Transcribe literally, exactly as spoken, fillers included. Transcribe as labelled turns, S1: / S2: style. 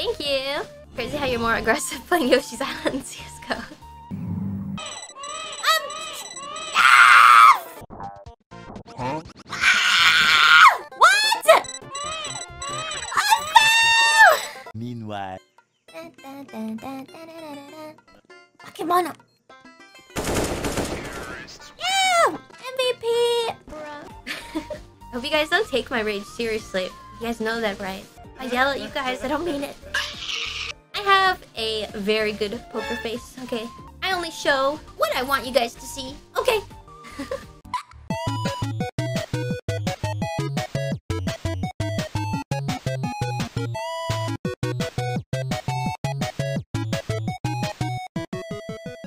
S1: Thank you. Crazy how you're more aggressive playing Yoshi's Island in C S G O. Um,
S2: Huh?
S1: ah! What? Oh no!
S2: Meanwhile.
S1: Fucking mono. Yeah! M V P! Bro. Hope you guys don't take my rage seriously. You guys know that, right? If I yell at you guys, I don't mean it. I have a very good poker face, okay? I only show what I want you guys to see, okay?